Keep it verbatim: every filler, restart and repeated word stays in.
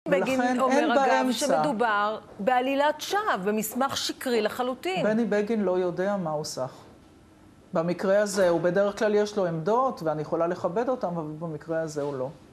בגין אומר אגב שמדובר בעלילת שווא, במסמך שקרי לחלוטין. בני בגין לא יודע מה הוא סח. במקרה הזה, הוא בדרך כלל יש לו עמדות, ואני יכולה לכבד אותם, אבל במקרה הזה הוא לא.